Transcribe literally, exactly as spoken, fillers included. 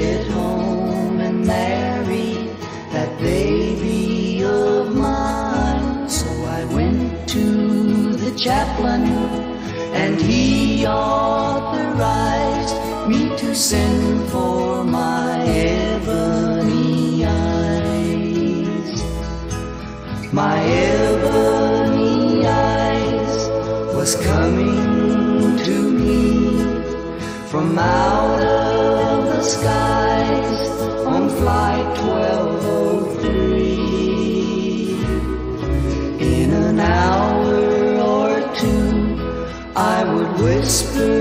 get home and marry that baby of mine. So I went to the chaplain, and he authorized me to send for my ebony eyes. My ebony eyes was coming to me from out of the skies on flight twelve oh three. In an hour or two I would whisper